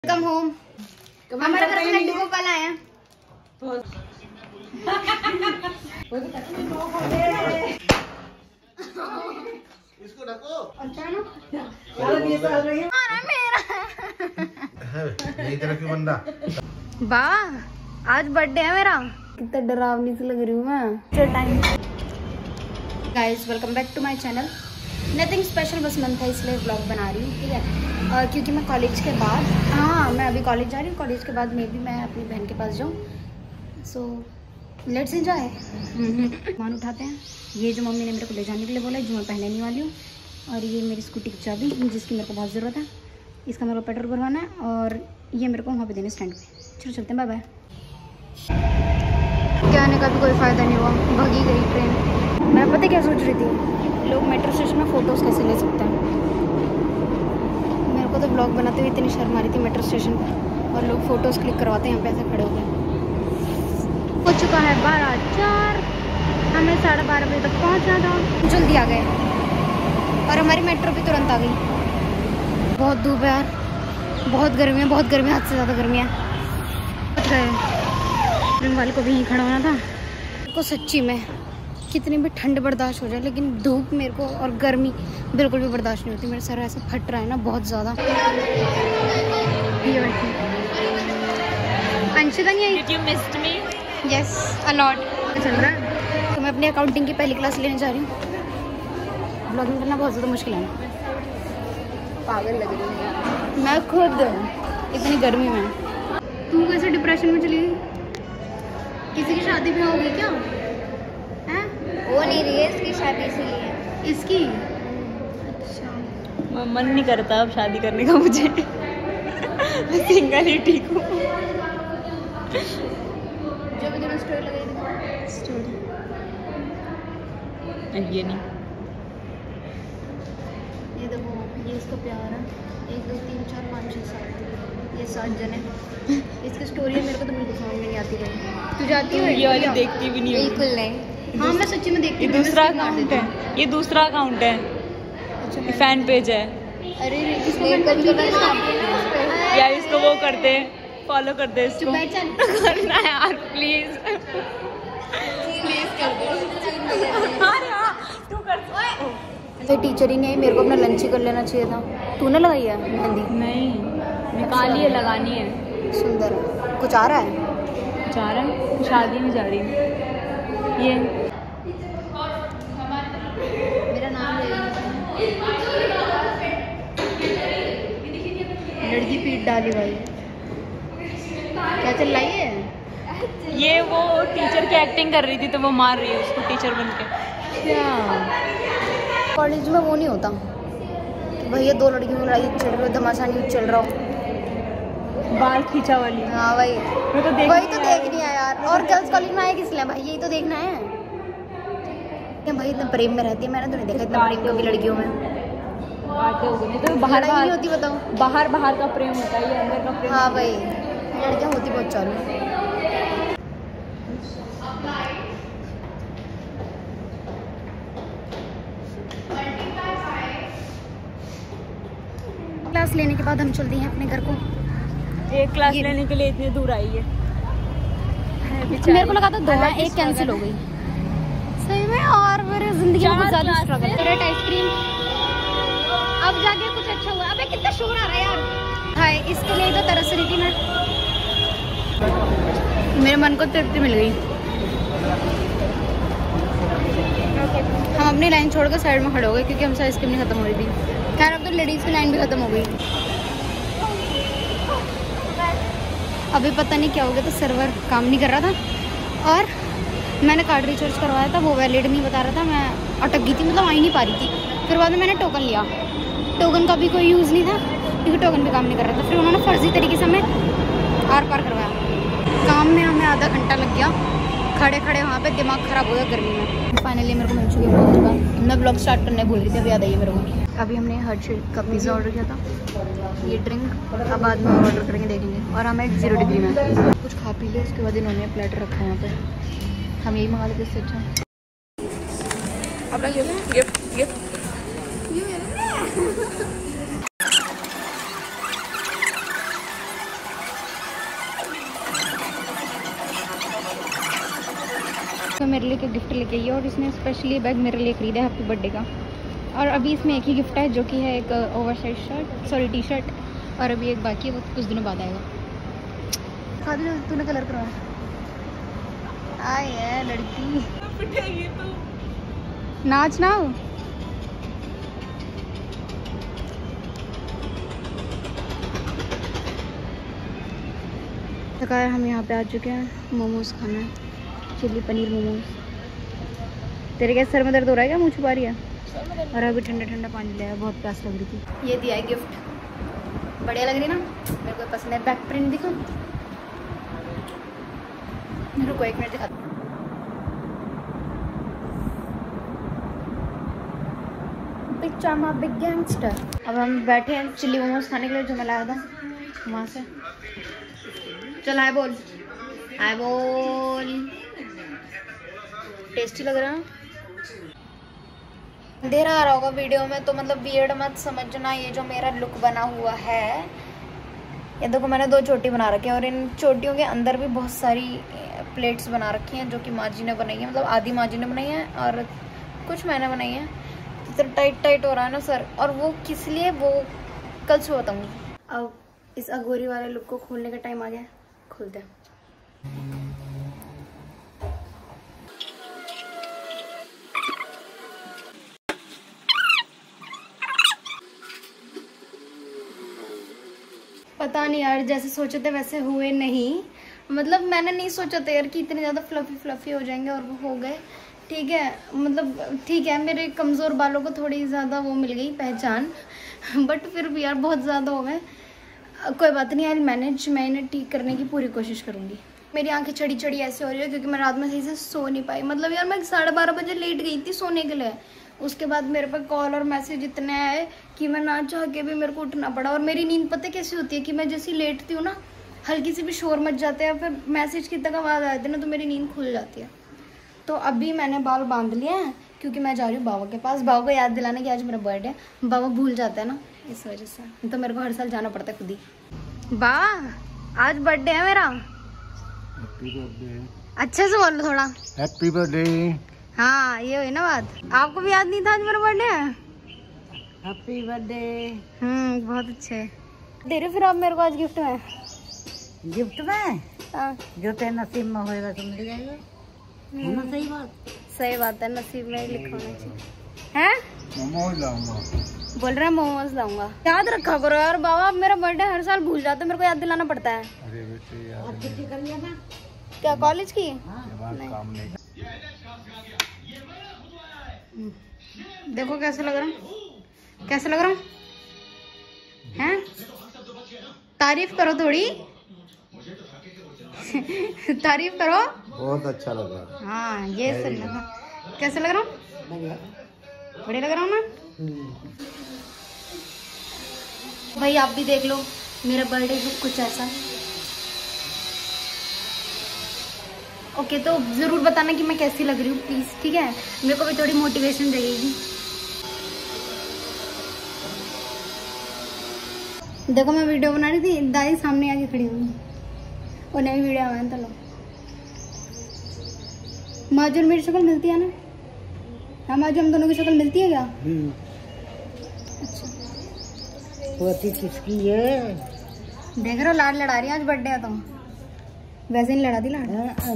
Welcome home. हमारे घर में लड्डू गोपाल आए हैं। इसको ढको। यही तरह क्यों बंदा? वाह, आज बर्थडे है मेरा। कितना डरावनी सी लग रही हूँ मैं। Guys welcome back to my channel. Nothing special, बस मन था इसलिए ब्लॉग बना रही हूँ, ठीक है। क्योंकि मैं कॉलेज के बाद, मैं अभी कॉलेज जा रही हूँ। कॉलेज के बाद मैं अपनी बहन के पास जाऊँ। So let's enjoy. सामान उठाते हैं। ये जो मम्मी ने मेरे को ले जाने के लिए बोला है, जो मैं पहनने नहीं वाली हूँ। और ये मेरी स्कूटी की चाबी, जिसकी मेरे को बहुत ज़रूरत है। इसका मेरे को पेट्रोल भरवाना है और ये मेरे को वहाँ पे देने स्टैंड पे। चलो चलते हैं, बाय बाय। क्या आने का भी कोई फ़ायदा नहीं हुआ, भागी गई ट्रेन। मैं पता क्या सोच रही थी, लोग मेट्रो स्टेशन में फ़ोटोज़ कैसे ले सकते हैं। मेरे को तो ब्लॉग बनाते हुए इतनी शर्म आ रही थी मेट्रो स्टेशन पर, और लोग फ़ोटोज़ क्लिक करवाते हैं यहाँ पे ऐसे खड़े होकर। हो चुका है 12:04, हमें 12:30 बजे तक पहुँचना था। जल्दी आ गए और हमारी मेट्रो भी तुरंत आ गई। बहुत धूप है यार, बहुत गर्मी है, बहुत गर्मी, हद से ज़्यादा गर्मी है। ट्रेन वाले को भी यहीं खड़ा होना था। मेरे को सच्ची में कितनी भी ठंड बर्दाश्त हो जाए, लेकिन धूप मेरे को और गर्मी बिल्कुल भी बर्दाश्त नहीं होती। मेरा सर ऐसा फट रहा है ना बहुत ज़्यादा। अंशिता नहीं आई? Did you miss me? Yes, a lot। चल रहा है तो मैं अपनी अकाउंटिंग की पहली क्लास लेने जा रही हूँ। ब्लॉगिंग करना बहुत ज़्यादा मुश्किल है। पागल लग रही है मैं खुद इतनी गर्मी में। तू कैसे डिप्रेशन में चली गई? किसी की शादी में होगी क्या? हैं? वो नहीं रही है इसकी शादी, इसीलिए। इसकी? अच्छा। मन नहीं करता अब शादी करने का मुझे। मैं सिंगल ही ठीक हूँ। जब इधर स्टोरी लगाई थी स्टोरी, ये नहीं, ये देखो, ये इसका प्यार है। 1 2 3 4 5 6 7, ये 7 जने। इसकी स्टोरी है, मेरे को तो बिल्कुल समझ में नहीं आती है। तू जाती हो? ये वाली देखती भी नहीं। बिल्कुल नहीं। हाँ मैं सच्ची में देखती हूँ। ये दूसरा अकाउंट है, ये दूसरा अकाउंट है। अच्छा, फैन पेज है। अरे यार इसको वो करते, फॉलो कर दे इसको। करना यार प्लीज, प्लीज कर दे। तू कर। फिर टीचर ही नहीं, मेरे को अपना लंच ही कर लेना चाहिए था। तूने लगाई है मेहंदी? नहीं, निकाली है, लगानी है। सुंदर है। कुछ आ रहा है? कुछ आ रहा है, शादी में जा रही हूँ। ये मेरा नाम लड़की पीट डाली भाई। क्या चल रही है? ये वो टीचर की एक्टिंग कर रही थी तो वो मार रही है उसको टीचर बन के। क्या कॉलेज में वो नहीं होता भैया, 2 लड़कियों में लड़ाई चल रही हो, धमासा नहीं चल रहा हो, बाल खींचा वाली। हाँ वही तो वही तो देखनी है यार। और गर्ल्स कॉलेज में आए किस लिए भाई? यही तो देखना है क्या भाई? इतना प्रेम में रहती है, मैंने तो नहीं देखा इतना प्रेम कभी लड़कियों में। बातें हो गई तो बाहर नहीं होती, बताओ। बाहर का प्रेम होता है, ये अंदर का प्रेम। हाँ भाई, लड़कियाँ होती बहुत चालू। क्लास लेने के बाद हम चलते हैं अपने घर को। एक क्लास लेने के लिए इतनी दूर आई है। मेरे को लगा था 2 है, 1 कैंसिल हो गई सही में। और मेरी जिंदगी में बहुत ज़्यादा स्ट्रगल। फेवरेट आइसक्रीम, अब जाके कुछ अच्छा हुआ। अबे कितना शोर आ रहा है यार। हाय, इसके लिए तो तरस रही थी मैं। मेरे मन को तृप्ति मिल गई। हम अपनी लाइन छोड़कर साइड में खड़े हो गए क्योंकि हमसे आइसक्रीम नहीं खत्म हो रही थी। खैर अब तो लेडीज़ की लाइन भी खत्म हो गई। अभी पता नहीं क्या हो गया, तो सर्वर काम नहीं कर रहा था और मैंने कार्ड रिचार्ज करवाया था, वो वैलिड नहीं बता रहा था। मैं अटक गई थी, मतलब आ ही नहीं पा रही थी। फिर बाद में मैंने टोकन लिया, टोकन का भी कोई यूज़ नहीं था क्योंकि टोकन भी काम नहीं कर रहा था। फिर उन्होंने फर्जी तरीके से हमें आर पार करवाया। काम में हमें आधा घंटा लग गया, खड़े खड़े वहाँ पे दिमाग ख़राब हो गया गर्मी में। फाइनली मेरे को मिल चुकी है। मैं ब्लॉग स्टार्ट करने भूल रही थी, अभी याद आई है मेरे को। अभी हमने हर्षद का पिज़्ज़ा ऑर्डर किया था, ये ड्रिंक अब बाद में ऑर्डर करेंगे, देखेंगे। और हमें 0 डिग्री में कुछ खा पी लिया, उसके बाद इन्होंने प्लेटर रखा है यहाँ पे। हम यही मंगा लेते इससे अच्छा। अपना गिफ्ट तो मेरे लिए गिफ्ट लेके आई है और इसने स्पेशली बैग मेरे लिए खरीदा है हैप्पी बर्थडे का। और अभी इसमें एक ही गिफ्ट है जो कि है एक oversize shirt, sorry T shirt, और अभी एक बाकी है, वो कुछ दिनों बाद आएगा। खा दे, तूने कलर करवाया। आए है लड़की, नाच ना। हम यहाँ पे आ चुके हैं मोमोज खाना, चिल्ली पनीर मोमोज। तेरे क्या सर में दर्द हो रहा है क्या, मुँह छुपा रही है? और अभी ठंडा ठंडा पानी लिया, बहुत प्यास लग रही थी। ये दिया है गिफ्ट, बढ़िया लग रही ना, मेरे को पसंद है। बैक प्रिंट दिखो, रुको एक मिनट दिखाती हूँ। बिग चामा बिग गैंगस्टर। अब हम बैठे हैं चिल्ली मोमोज खाने के लिए, जो मैं लाया था वहाँ से। चल हाय बोल, हाय बोल। टेस्टी लग रहा है, अंधेरा आ रहा होगा वीडियो में तो मतलब वियर्ड मत समझना। ये जो मेरा लुक बना हुआ है, ये देखो मैंने 2 चोटी बना रखी है और इन चोटियों के अंदर भी बहुत सारी प्लेट्स बना रखी हैं जो कि माँ जी ने बनाई है, मतलब आधी माँ जी ने बनाई है और कुछ मैंने बनाई है। तो टाइट टाइट हो रहा है ना सर, और वो किस लिए वो कल सुबह बताऊँगी। अब इस अघोरी वाले लुक को खोलने का टाइम आ गया, खोलते हैं। पता नहीं यार, जैसे सोचे थे वैसे हुए नहीं। मतलब मैंने नहीं सोचा था यार कि इतने ज़्यादा फ्लफी हो जाएंगे, और वो हो गए। ठीक है, मतलब ठीक है, मेरे कमज़ोर बालों को थोड़ी ज़्यादा वो मिल गई पहचान, बट फिर भी यार बहुत ज़्यादा हो गए। कोई बात नहीं यार, मैनेज, मैं इन्हें ठीक करने की पूरी कोशिश करूँगी। मेरी आंखें चढ़ी चढ़ी ऐसे हो रही है क्योंकि मैं रात में सही से सो नहीं पाई। मतलब यार मैं 12:30 बजे लेट गई थी सोने के लिए, उसके बाद मेरे पे कॉल और मैसेज इतने आए कि मैं ना चाह के भी मेरे को उठना पड़ा। और मेरी नींद पता कैसी होती है कि मैं जैसी लेटती हूँ ना, हल्की सी भी शोर मच जाते हैं, फिर मैसेज की तक आवाज़ आती है ना, तो मेरी नींद खुल जाती है। तो अभी मैंने बाल बांध लिए हैं क्योंकि मैं जा रही हूँ बाबा के पास, बाबा को याद दिलाने कि आज मेरा बर्थडे है। बाबा भूल जाता है ना, इस वजह से तो मेरे को हर साल जाना पड़ता है खुद ही। बा आज बर्थडे है मेरा। Happy birthday. अच्छे से बोलो थोड़ा, हैप्पी बर्थडे। हाँ ये हुई ना बात। आपको भी याद नहीं था आज मेरा बर्थडे है? Happy birthday. बहुत अच्छे। दे रहे फिर आप मेरे को आज गिफ्ट में? गिफ्ट में? हाँ। जो तेरे नसीब में होएगा तो मिल जाएगा। है ना सही बात? सही बात है, नसीब में लिखा होना चाहिए। हैं? मोमोज लाऊंगा। बोल रहे हैं मोमोज लाऊंगा। याद रखा करो यार बाबा, आप मेरा बर्थडे हर साल भूल जाते, मेरे को याद दिलाना पड़ता है। अरे बेटे यार, अब छुट्टी कर लिया ना? क्या कॉलेज की? काम नहीं। देखो कैसे लग रहा हूँ, कैसे लग रहा हूँ? हैं? तारीफ करो थोड़ी। तारीफ करो। बहुत अच्छा लगा। हाँ ये सही लगा। कैसे लग रहा हूँ? बढ़िया लग रहा हूँ ना? भाई आप भी देख लो मेरा बर्थडे लुक कुछ ऐसा। ओके तो जरूर बताना कि मैं कैसी लग रही हूँ प्लीज, ठीक है? मेरे को भी थोड़ी मोटिवेशन लगेगी। देखो मैं वीडियो बना रही थी, दादी सामने आके खड़ी हुई और नई वीडियो आया तो लो। माजू और मेरी शक्ल मिलती है ना? हाँ माजू, हम दोनों की शक्ल मिलती है क्या? अच्छा पोती किसकी है? देख रहे हो लाड लड़ा रही है, आज बर्थडे है तो वैसे नहीं लड़ा दी लाड।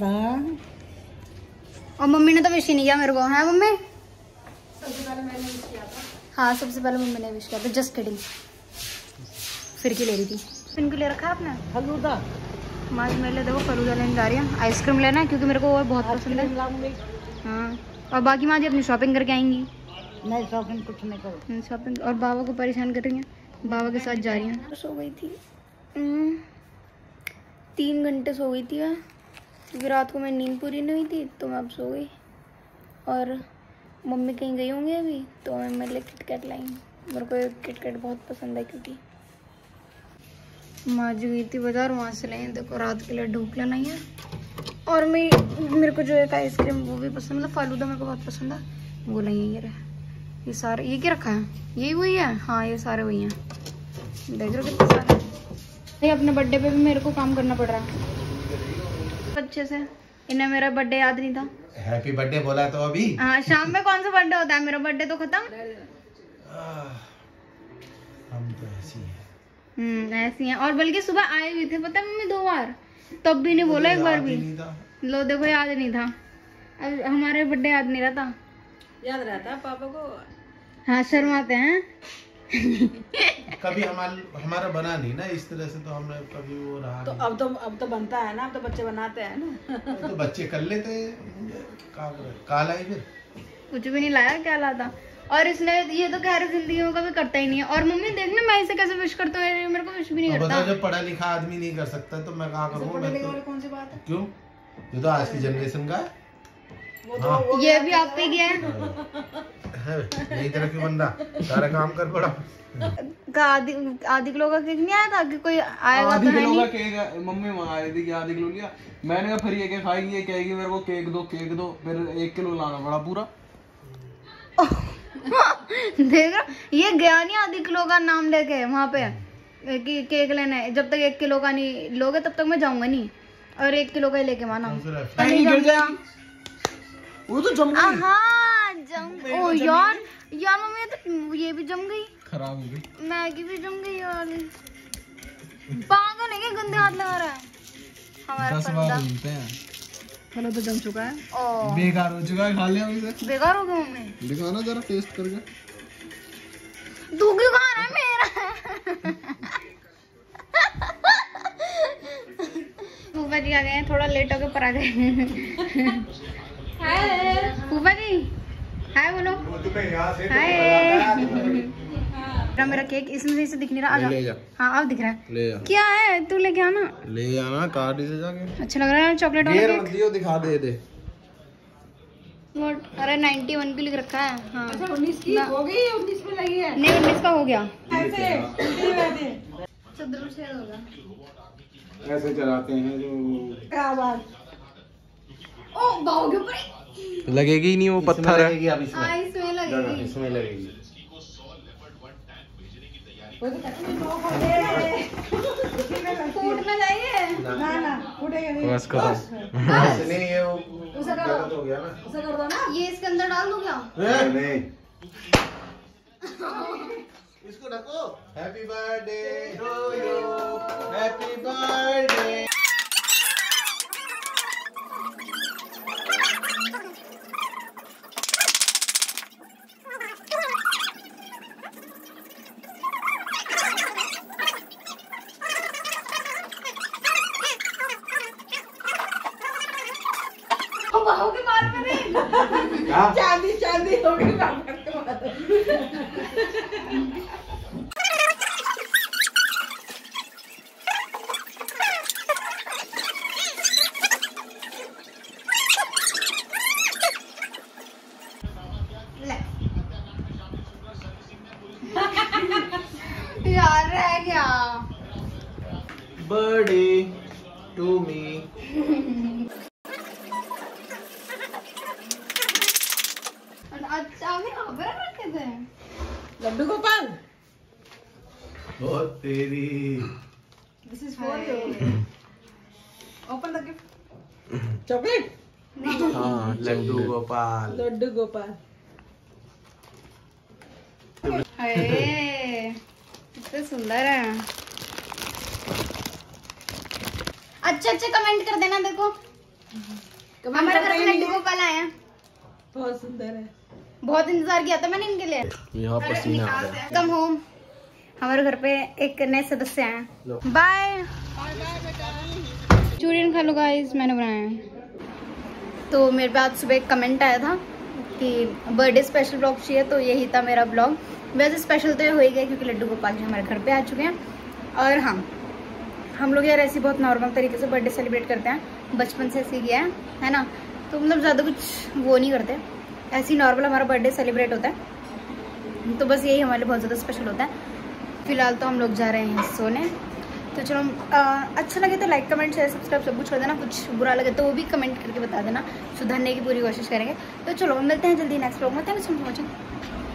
और मम्मी ने तो विश ही नहीं किया मेरे को। है मम्मी? सबसे पहले मैंने विश किया था। हाँ सबसे पहले मम्मी ने विश किया था, जस्ट किडिंग। फिर की ले रही थी। इनको ले रखा है आपने फलूदा? माज मेरे लिए देखो फलूदा लेने जा रही है। आइसक्रीम लेना है क्योंकि मेरे को वो बहुत पसंद है। हाँ और बाकी माँ जी अपनी शॉपिंग करके आएंगी। नहीं शॉपिंग कुछ नहीं करो। शॉपिंग और बाबा को परेशान कर रही हैं, बाबा के साथ जा रही हैं। सो गई थी 3 घंटे सो गई थी मैं, क्योंकि रात को मैं नींद पूरी नहीं हुई थी तो मैं अब सो गई। और मम्मी कहीं गई होंगी अभी तो मैं मेरे लिए किटकैट लाई। मेरे को किटकैट बहुत पसंद है क्योंकि माँ जी गई थी बाजार, वहाँ से लाई। देखो रात के लिए ढोकला नहीं है। और मेरे को जो एक आइसक्रीम वो भी पसंद, मतलब फालूदा मेरे को बहुत पसंद है, वो नहीं है। ये रहा, ये सारे, ये क्या रखा है? यही वही है? हाँ ये सारे वही हैं। देख रहे हो कितने सारे। अपने बर्थडे पे भी मेरे को काम करना पड़ रहा है अच्छे से। इन्हें मेरा बर्थडे याद नहीं था। हैप्पी बर्थडे बोला तो अभी। हाँ, शाम में कौन सा बर्थडे होता है, मेरा बर्थडे तो खत्म। हम तो ऐसी हैं। ऐसी हैं। और बल्कि सुबह आए भी थे पता है मम्मी 2 बार, तब भी नहीं बोला एक बार भी। लो देखो याद नहीं था। अब हमारे बर्थडे याद नहीं रहता। याद रहता है पापा को। हाँ शर्माते हैं। कभी हमारा बना नहीं ना इस तरह से, तो हमने कभी वो रहा तो नहीं। अब तो बनता है ना, अब तो बच्चे बनाते हैं ना। तो बच्चे कर लेते काला ही फिर कुछ भी नहीं लाया, क्या लाता। और इसने ये तो कह रहे जिंदगी में कभी करता ही नहीं है। और मम्मी देखना मैं इसे कैसे विश करता हूँ, मेरे को विश भी नहीं करता। जब पढ़ा लिखा आदमी नहीं कर सकता तो मैं कहाँ करूँ। कौन सी बात है? क्यों, ये तो आज की जनरेशन का है। हाँ। ये भी आप पे गया है। नई तरह की बंदा सारा काम कर पड़ा। आदि किलो का केक नहीं आया था कि कोई आएगा आधे तो है किलो का नहीं। केक मम्मी वहाँ आई थी कि आधे किलो लिया। मैंने कहा फिर ये क्या खाएगी, ये कहेगी मेरे को केक दो, फिर 1 किलो लाना पड़ा पूरा। देख रहा, ये गया नहीं आधे किलो का नाम लेके वहाँ पे कि केक लेना है। जब तक 1 किलो का नहीं लोगे तब तक मैं जाऊंगा नहीं, और 1 किलो का ही लेके माना। वो तो जम गई। हाँ जम। ओ यार मम्मी तो ये भी जम गई, खराब हो गई। मैगी भी जम गई यार। पागल है क्या, गंदे हाथ लगा रहा है हमारा 10 बार फंदा। बोलते हैं। चलो तो जम चुका है। ओ बेकार हो चुका है, खा लिया इसे। बेकार हो गया मम्मी। दिखाना जरा टेस्ट करके। तू क्यों खा रहा है मेरा? फूफा जी आ गए हैं, थोड़ा लेट होके पर आ गए। फूफा जी हाय बोलो। हाय। मेरा केक इसमें से दिख नहीं रहा। ले जा। हाँ अब दिख रहा है। ले जा। क्या है, तू लेके आना। ले जाना कार्ड से जाके। अच्छा लग रहा है चॉकलेट वाला केक। दियो दिखा दे। अरे 91 भी लिख रखा है। हाँ 19 की हो गई, 19 में लगी है। नहीं 19 का हो गया। ऐसे चद्दर से होगा। ऐसे चलाते हैं जो। क्या बात। ओ बाहोगे ऊपर लगेगी नहीं, वो पत्थर है। अब इसमें लगेगी। इसमें लगेगी। फूट ना जाइए। ना फूटेगा नहीं। बस करो। नहीं ये गलत हो गया ना। उसे कर दो ना। ये इसके अंदर डाल दो क्या? नहीं इसको ढको। Happy birthday to you, happy birthday. बाहोगे मार में नहीं। चांदी हो गई काम करके मारो। यार रह गया। Birthday to me. अच्छा अभी यहाँ पर रखे थे लड्डू गोपाल। बहुत तेरी। This is for you. Open the gift. Chocolate. हाँ लड्डू गोपाल। लड्डू गोपाल। अरे कितने सुंदर है। अच्छे कमेंट कर देना। देखो हमारे घर में लड्डू गोपाल आए हैं। बहुत सुंदर है। बहुत इंतजार किया था मैंने इनके लिए। यहाँ पसीना आ रहा है। Welcome home. हमारे घर पे एक नए सदस्य आए हैं। बाय। चूरियन खा लो गाइस, मैंने बनाया है। तो मेरे पे आज सुबह एक कमेंट आया था कि बर्थडे स्पेशल ब्लॉग चाहिए, तो यही था मेरा ब्लॉग। वैसे स्पेशल तो ये हो ही गया क्योंकि लड्डू गोपाल जी हमारे घर पे आ चुके हैं। और हाँ हम लोग यार ऐसे बहुत नॉर्मल तरीके से बर्थडे सेलिब्रेट करते हैं, बचपन से ऐसे किया है ना। तो मतलब ज़्यादा कुछ वो नहीं करते, ऐसे ही नॉर्मल हमारा बर्थडे सेलिब्रेट होता है। तो बस यही हमारे लिए बहुत ज़्यादा स्पेशल होता है। फिलहाल तो हम लोग जा रहे हैं सोने। तो चलो अच्छा लगे तो लाइक कमेंट शेयर सब्सक्राइब सब कुछ कर देना। कुछ बुरा लगे तो वो भी कमेंट करके बता देना, सुधारने की पूरी कोशिश करेंगे। तो चलो मिलते हैं जल्दी नेक्स्ट ब्लॉग में। Thank you so much.